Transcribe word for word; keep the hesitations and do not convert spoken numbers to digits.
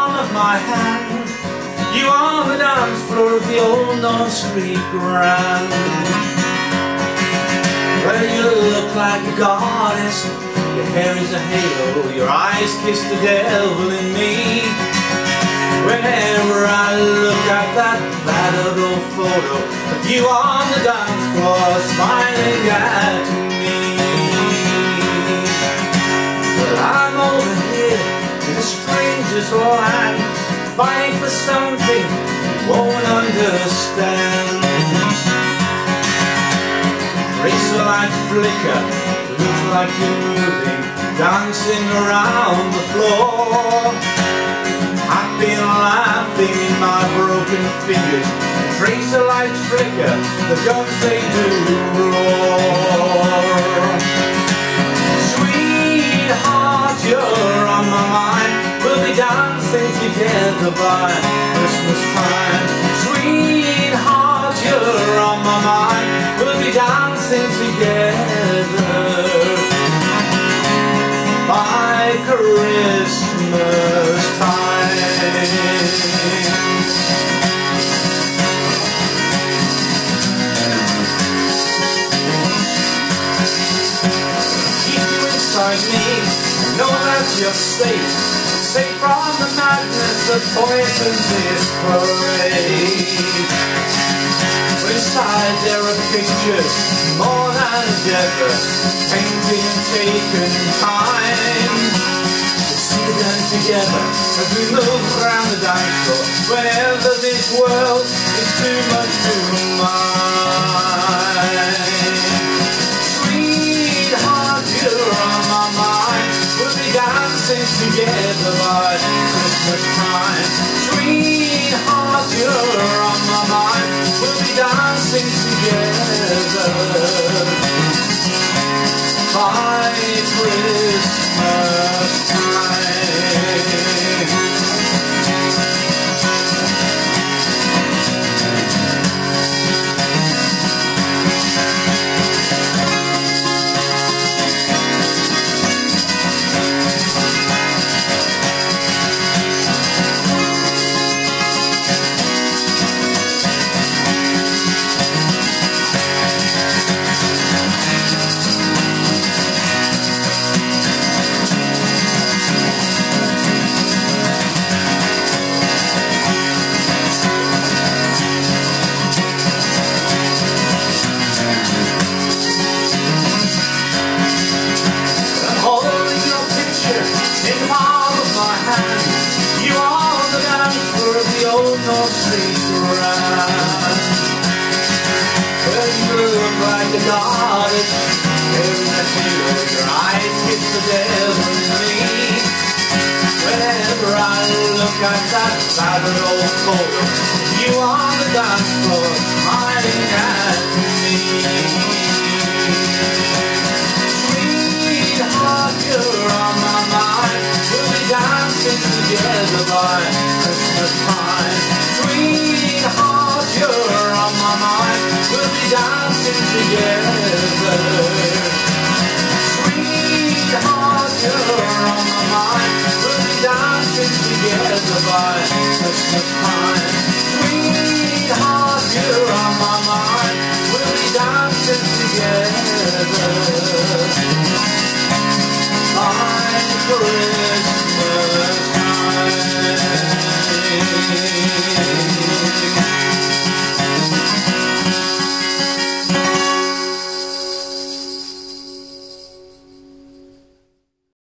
palm of my hand. You on the dance floor of the old North Street Grand, where you look like a goddess. Your hair is a halo, your eyes kiss the devil in me. Whenever I look at that battered old photo of you on the dance floor smiling at me. Well, I'm over here in a stranger's land, fighting for something you won't understand. Trace of light flicker, looks like you're moving, dancing around the floor. I've been laughing in my broken fingers, trace of light flicker, the guns they do roar. Sweetheart, you're on my mind, we'll be dancing together by Christmas time. Sweetheart, you're on my mind, we'll be dancing together by Christmas time. Keep you inside me, know that you're safe, safe from the madness that poisons this parade. Inside there are pictures, more than ever, painting taken time. We'll see them together as we move around the dance floor, whenever this world is too much to mind. Sweetheart, you're on my mind, we'll be dancing together by Christmas time. Sweetheart, you're on my mind, we'll be dancing together by Christmas time. North Street Grand, where you look like a goddess, wearing a halo, your eyes kiss the devil in me. Whenever I look at that battered old photo, you on the dance floor smiling at me. Sweetheart, you're on my mind, we'll be dancing together by Christmas time. Sweetheart, you're on my mind, we'll be dancing together. Sweetheart, you're on my mind, we'll be dancing together by Christmas time.